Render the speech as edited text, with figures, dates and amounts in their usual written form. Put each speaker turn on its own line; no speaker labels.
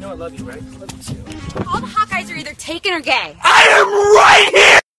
know I love you, right? Love you too.
All the hot guys are either taken or gay.
I am right here!